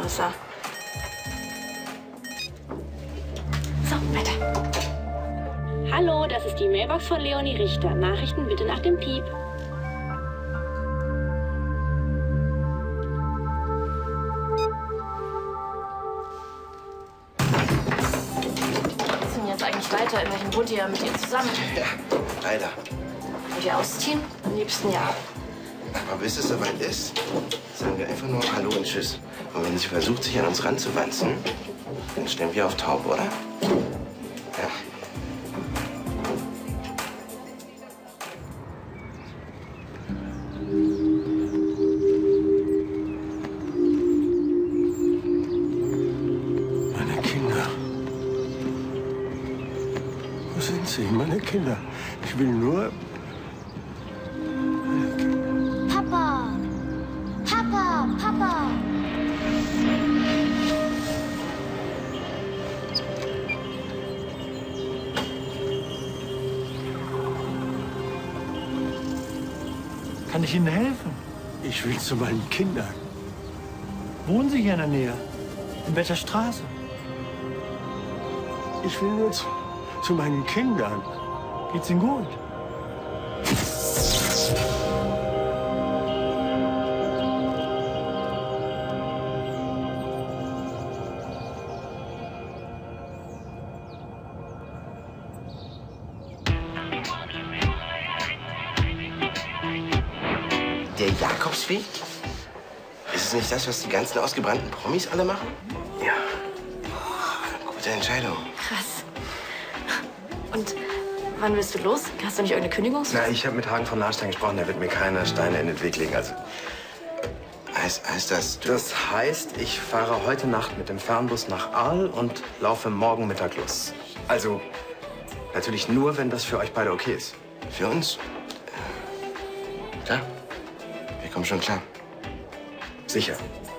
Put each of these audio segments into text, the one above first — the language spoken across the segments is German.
Marissa. So, weiter. Hallo, das ist die Mailbox von Leonie Richter. Nachrichten bitte nach dem Piep. Was ist denn jetzt eigentlich weiter? Immerhin wohnt ihr ja mit ihr zusammen. Ja, leider. Wollt ihr ausziehen? Am liebsten ja. Aber bis es soweit ist, sagen wir einfach nur Hallo und Tschüss. Und wenn sie versucht, sich an uns ranzuwanzen, dann stellen wir auf taub, oder? Ja. Meine Kinder. Wo sind sie, meine Kinder? Ich will nur... Papa! Papa! Papa! Kann ich Ihnen helfen? Ich will zu meinen Kindern. Wohnen Sie hier in der Nähe? In welcher Straße? Ich will nur zu meinen Kindern. Geht's Ihnen gut? Der Jakobsweg? Ist es nicht das, was die ganzen ausgebrannten Promis alle machen? Ja. Gute Entscheidung. Krass. Und wann willst du los? Hast du nicht irgendeine Kündigungsfrist? Na, ich habe mit Hagen von Larstein gesprochen. Der wird mir keine Steine in den Weg legen. Also, heißt das... Das heißt, ich fahre heute Nacht mit dem Fernbus nach Arles und laufe morgen Mittag los. Also, natürlich nur, wenn das für euch beide okay ist. Für uns? Klar. Wir kommen schon klar. Sicher.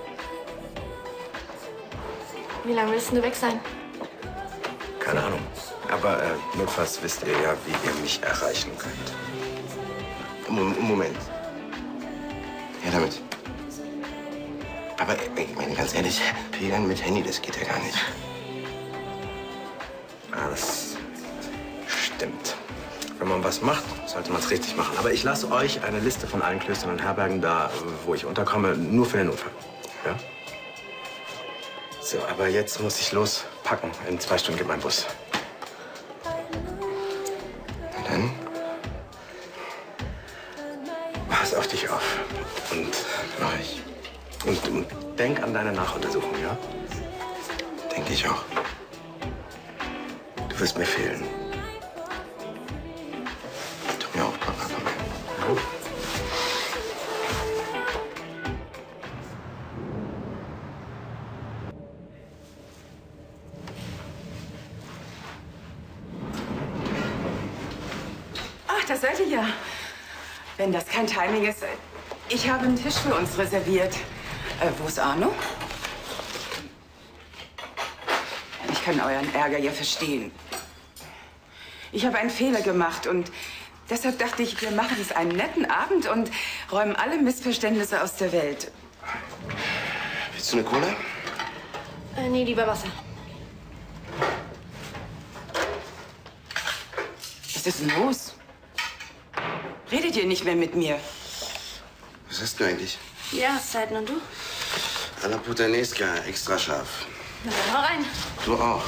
Wie lange willst du weg sein? Keine Ahnung. Aber notfalls wisst ihr ja, wie ihr mich erreichen könnt. Moment. Ja, damit. Aber ich meine, ganz ehrlich, Pilgern mit Handy, das geht ja gar nicht. Ah, das stimmt. Wenn man was macht, sollte man es richtig machen. Aber ich lasse euch eine Liste von allen Klöstern und Herbergen da, wo ich unterkomme, nur für den Notfall. Ja? So, aber jetzt muss ich lospacken. In 2 Stunden geht mein Bus. Na dann. Pass auf dich auf. Und Mach ich. Und denk an deine Nachuntersuchung, ja? Denke ich auch. Du wirst mir fehlen. Tut mir auch, Papa. Ach, das seid ihr ja. Wenn das kein Timing ist, ich habe einen Tisch für uns reserviert. Wo ist Arno? Ich kann euren Ärger ja verstehen. Ich habe einen Fehler gemacht und deshalb dachte ich, wir machen es einen netten Abend und räumen alle Missverständnisse aus der Welt. Willst du eine Cola? Nee, lieber Wasser. Was ist denn los? Redet ihr nicht mehr mit mir? Was hast du eigentlich? Jahreszeiten und du? A la Putanesca, extra scharf. Na dann hau rein. Du auch.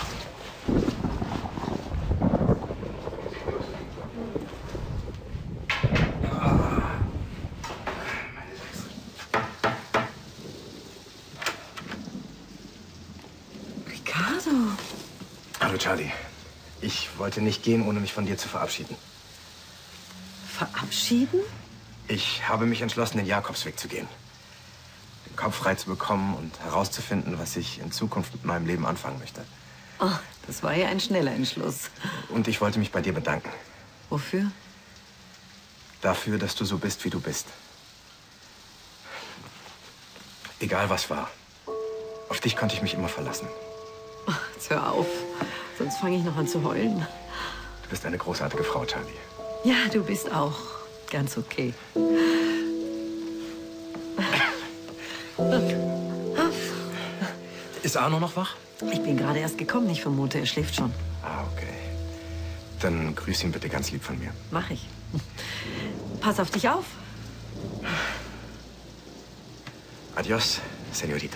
Ricardo. Hallo, Charlie. Ich wollte nicht gehen, ohne mich von dir zu verabschieden. Verabschieden? Ich habe mich entschlossen, den Jakobsweg zu gehen. Den Kopf frei zu bekommen und herauszufinden, was ich in Zukunft mit meinem Leben anfangen möchte. Oh, das war ja ein schneller Entschluss. Und ich wollte mich bei dir bedanken. Wofür? Dafür, dass du so bist, wie du bist. Egal was war. Auf dich konnte ich mich immer verlassen. Oh, jetzt hör auf. Sonst fange ich noch an zu heulen. Du bist eine großartige Frau, Charlie. Ja, du bist auch ganz okay. Ist Arno noch wach? Ich bin gerade erst gekommen. Ich vermute, er schläft schon. Ah, okay. Dann grüß ihn bitte ganz lieb von mir. Mach ich. Pass auf dich auf. Adios, Senorita.